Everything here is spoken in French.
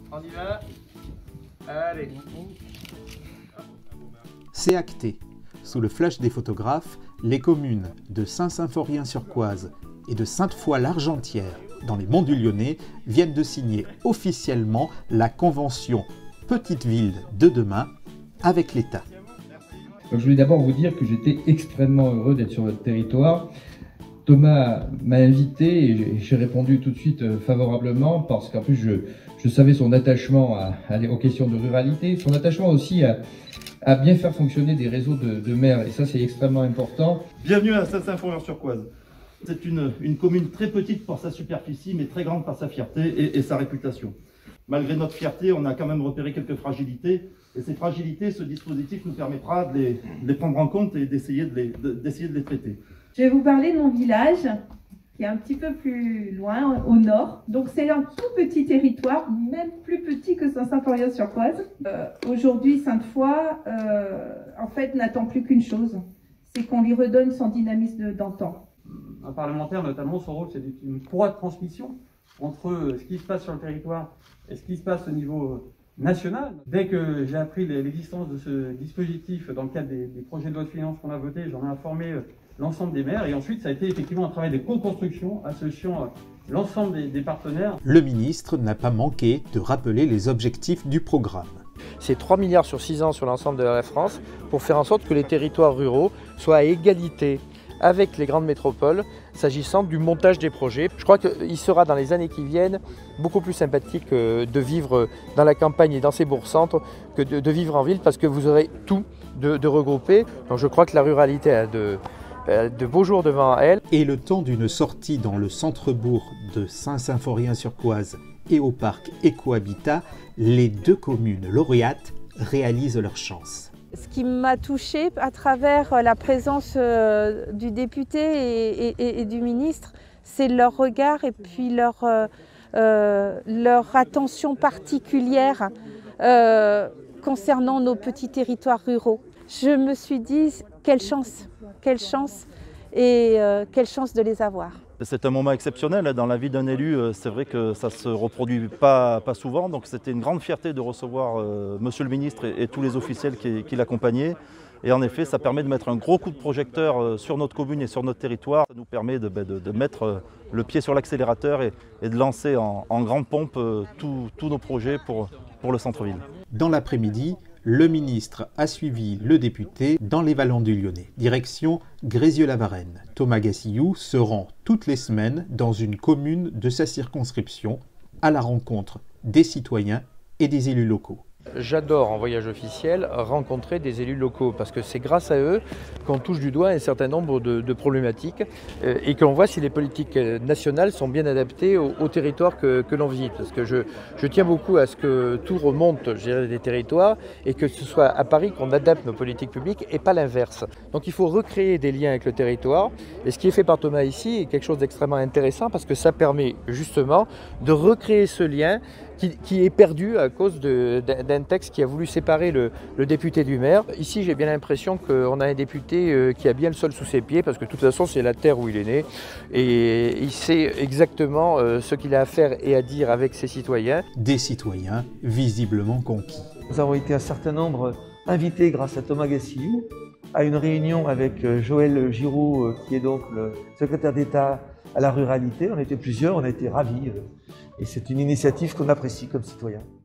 On y va. Allez. C'est acté. Sous le flash des photographes, les communes de Saint-Symphorien-sur-Coise et de Sainte-Foy-l'Argentière, dans les Monts du Lyonnais, viennent de signer officiellement la convention Petite Ville de demain avec l'État. Donc, je voulais d'abord vous dire que j'étais extrêmement heureux d'être sur votre territoire. Thomas m'a invité et j'ai répondu tout de suite favorablement parce qu'en plus je savais son attachement aux questions de ruralité, son attachement aussi à bien faire fonctionner des réseaux de maires, et ça c'est extrêmement important. Bienvenue à Saint-Symphorien-sur-Coise. C'est une commune très petite par sa superficie, mais très grande par sa fierté et sa réputation. Malgré notre fierté, on a quand même repéré quelques fragilités, et ces fragilités, ce dispositif nous permettra de les prendre en compte et d'essayer de les traiter. Je vais vous parler de mon village, qui est un petit peu plus loin, au nord. Donc c'est un tout petit territoire, même plus petit que Saint-Symphorien-sur-Coise. Aujourd'hui, Sainte-Foy, en fait, n'attend plus qu'une chose, c'est qu'on lui redonne son dynamisme d'antan. Un parlementaire, notamment, son rôle, c'est d'être une courroie de transmission entre ce qui se passe sur le territoire et ce qui se passe au niveau national. Dès que j'ai appris l'existence de ce dispositif dans le cadre des projets de loi de finances qu'on a votés, j'en ai informé l'ensemble des maires, et ensuite ça a été effectivement un travail de co-construction associant l'ensemble des partenaires. Le ministre n'a pas manqué de rappeler les objectifs du programme. C'est 3 milliards sur 6 ans sur l'ensemble de la France pour faire en sorte que les territoires ruraux soient à égalité avec les grandes métropoles s'agissant du montage des projets. Je crois qu'il sera dans les années qui viennent beaucoup plus sympathique de vivre dans la campagne et dans ces bourgs-centres que de vivre en ville, parce que vous aurez tout de regroupé. Donc je crois que la ruralité a de beaux jours devant elle. Et le temps d'une sortie dans le centre-bourg de Saint-Symphorien-sur-Coise et au parc Ecohabitat, les deux communes lauréates réalisent leur chance. Ce qui m'a touchée à travers la présence du député et du ministre, c'est leur regard et puis leur attention particulière concernant nos petits territoires ruraux. Je me suis dit, quelle chance et quelle chance de les avoir. C'est un moment exceptionnel dans la vie d'un élu, c'est vrai que ça ne se reproduit pas souvent, donc c'était une grande fierté de recevoir Monsieur le ministre et tous les officiels qui l'accompagnaient. Et en effet, ça permet de mettre un gros coup de projecteur sur notre commune et sur notre territoire. Ça nous permet de mettre le pied sur l'accélérateur et de lancer en grande pompe tous nos projets pour le centre-ville. Dans l'après-midi, le ministre a suivi le député dans les Vallons du Lyonnais. Direction Grézieux-la-Varenne. Thomas Gassillou se rend toutes les semaines dans une commune de sa circonscription à la rencontre des citoyens et des élus locaux. J'adore en voyage officiel rencontrer des élus locaux parce que c'est grâce à eux qu'on touche du doigt un certain nombre de problématiques et qu'on voit si les politiques nationales sont bien adaptées au territoire que l'on visite. Parce que je tiens beaucoup à ce que tout remonte, je dirais, des territoires et que ce soit à Paris qu'on adapte nos politiques publiques et pas l'inverse. Donc il faut recréer des liens avec le territoire, et ce qui est fait par Thomas ici est quelque chose d'extrêmement intéressant parce que ça permet justement de recréer ce lien qui est perdu à cause d'un texte qui a voulu séparer le député du maire. Ici, j'ai bien l'impression qu'on a un député qui a bien le sol sous ses pieds, parce que de toute façon, c'est la terre où il est né, et il sait exactement ce qu'il a à faire et à dire avec ses citoyens. Des citoyens visiblement conquis. Nous avons été un certain nombre invités, grâce à Thomas Gassillou, à une réunion avec Joël Giraud, qui est donc le secrétaire d'État à la ruralité. On était plusieurs, on a été ravis. Et c'est une initiative qu'on apprécie comme citoyen.